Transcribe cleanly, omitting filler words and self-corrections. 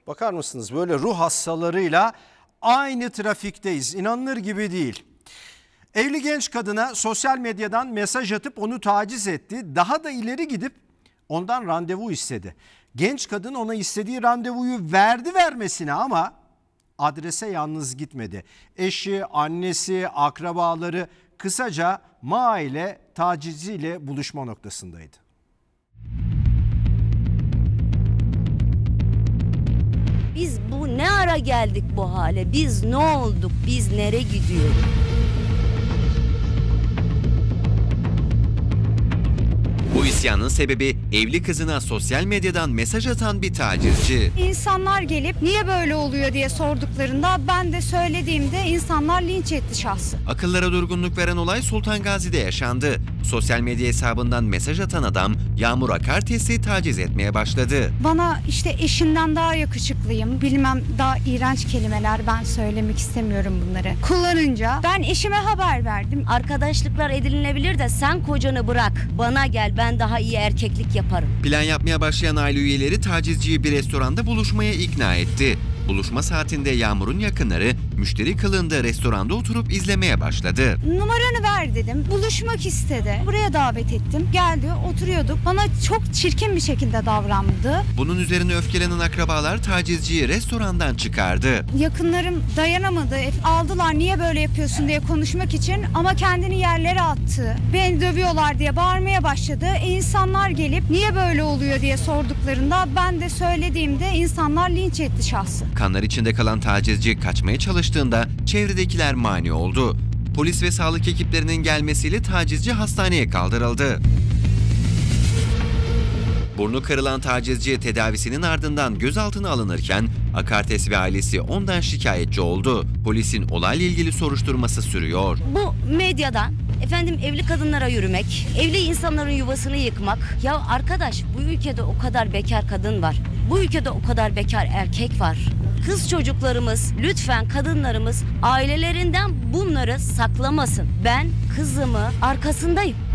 Bakar mısınız, böyle ruh hastalarıyla aynı trafikteyiz. İnanılır gibi değil. Evli genç kadına sosyal medyadan mesaj atıp onu taciz etti. Daha da ileri gidip ondan randevu istedi. Genç kadın ona istediği randevuyu vermesine ama adrese yalnız gitmedi. Eşi, annesi, akrabaları, kısaca maile tacizciyle buluşma noktasındaydı. Biz bu ne ara geldik bu hale? Biz ne olduk? Biz nereye gidiyoruz? Bu isyanın sebebi evli kızına sosyal medyadan mesaj atan bir tacizci. İnsanlar gelip niye böyle oluyor diye sorduklarında ben de söylediğimde insanlar linç etti şahsı. Akıllara durgunluk veren olay Sultan Gazi'de yaşandı. Sosyal medya hesabından mesaj atan adam Yağmur Akartes'i taciz etmeye başladı. Bana işte eşinden daha yakışıklıyım, bilmem daha iğrenç kelimeler, ben söylemek istemiyorum bunları. Kullanınca ben eşime haber verdim. Arkadaşlıklar edinilebilir de sen kocanı bırak. Bana gel, ben daha iyi erkeklik yaparım. Plan yapmaya başlayan aile üyeleri tacizciyi bir restoranda buluşmaya ikna etti. Buluşma saatinde Yağmur'un yakınları müşteri kılığında restoranda oturup izlemeye başladı. Numaranı ver dedim. Buluşmak istedi. Buraya davet ettim. Geldi, oturuyorduk. Bana çok çirkin bir şekilde davrandı. Bunun üzerine öfkelenen akrabalar tacizciyi restorandan çıkardı. Yakınlarım dayanamadı. Aldılar, niye böyle yapıyorsun diye konuşmak için, ama kendini yerlere attı. Beni dövüyorlar diye bağırmaya başladı. İnsanlar gelip niye böyle oluyor diye sorduklarında ben de söylediğimde insanlar linç etti şahsı. Kanlar içinde kalan tacizci kaçmaya çalıştığında çevredekiler mani oldu. Polis ve sağlık ekiplerinin gelmesiyle tacizci hastaneye kaldırıldı. Burnu kırılan tacizci tedavisinin ardından gözaltına alınırken Akartes ve ailesi ondan şikayetçi oldu. Polisin olayla ilgili soruşturması sürüyor. Bu medyadan evli kadınlara yürümek, evli insanların yuvasını yıkmak. Ya arkadaş, bu ülkede o kadar bekar kadın var. Bu ülkede o kadar bekar erkek var. Kız çocuklarımız, lütfen kadınlarımız ailelerinden bunları saklamasın. Ben kızımı arkasındayım.